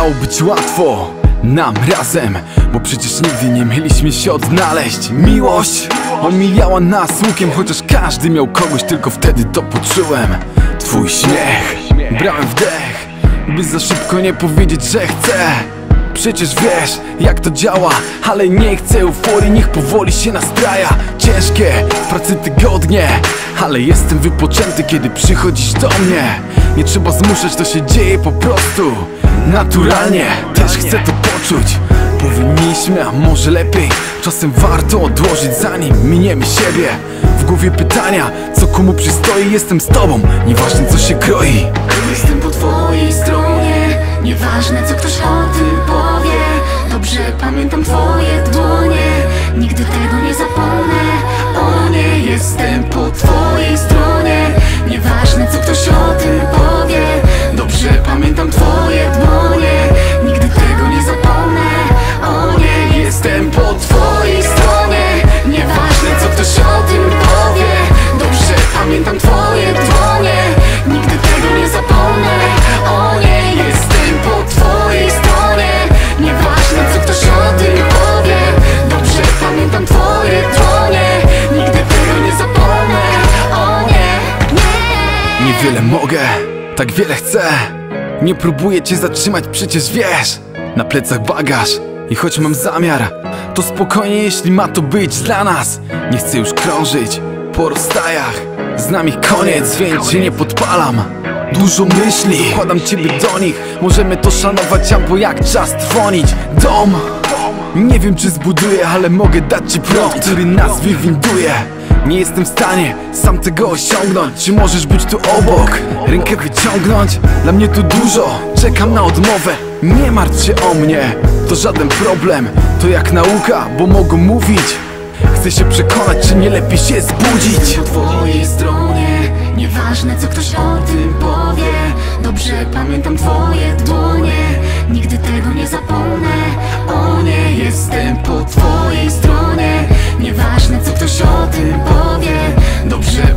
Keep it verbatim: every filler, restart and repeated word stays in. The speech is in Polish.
miało być łatwo nam razem, bo przecież nigdy nie mieliśmy się odnaleźć. Miłość omijała nas łukiem, chociaż każdy miał kogoś, tylko wtedy to poczułem. Twój śmiech, brałem wdech, by za szybko nie powiedzieć, że chcę. Przecież wiesz, jak to działa, ale nie chcę euforii, niech powoli się nastraja. Ciężkie w pracy tygodnie, ale jestem wypoczęty, kiedy przychodzisz do mnie. Nie trzeba zmuszać, to się dzieje po prostu naturalnie. Też chcę to poczuć. Powinniśmy, a może lepiej czasem warto odłożyć, zanim miniemy siebie. W głowie pytania, co komu przystoi. Jestem z tobą, nieważne co się kroi. Jestem po twojej stronie, nieważne co ktoś o tym powie. Dobrze pamiętam twoje dłonie, nigdy tego nie zapomnę. O nie, jestem po twojej stronie, nieważne co ktoś o tym powie. Dobrze pamiętam twoje dłonie, nigdy tego nie zapomnę. O nie, jestem po twojej stronie, nieważne co ktoś o tym powie. Dobrze pamiętam twoje dłonie, nigdy tego nie zapomnę. O nie, jestem po twojej stronie, nieważne co ktoś o tym powie. Dobrze pamiętam twoje dłonie, nigdy tego nie zapomnę. O nie, nie. Niewiele mogę, tak wiele chcę. Nie próbuję cię zatrzymać, przecież wiesz, na plecach bagaż. I choć mam zamiar, to spokojnie, jeśli ma to być dla nas. Nie chcę już krążyć po rozstajach, z nami koniec, więc się nie podpalam. Dużo myśli, dokładam ciebie do nich. Możemy to szanować, albo jak czas trwonić. Dom, nie wiem czy zbuduję, ale mogę dać ci prąd, który nas wywinduje. Nie jestem w stanie sam tego osiągnąć. Czy możesz być tu obok, rękę wyciągnąć? Dla mnie tu dużo, czekam na odmowę. Nie martw się o mnie, to żaden problem. To jak nauka, bo mogą mówić. Chcę się przekonać, czy nie lepiej się zbudzić. Jestem po twojej stronie, nieważne co ktoś o tym powie. Dobrze pamiętam twoje dłonie, nigdy tego nie zapomnę. O nie, jestem po twojej stronie, nieważne co ktoś o tym powie. Dobrze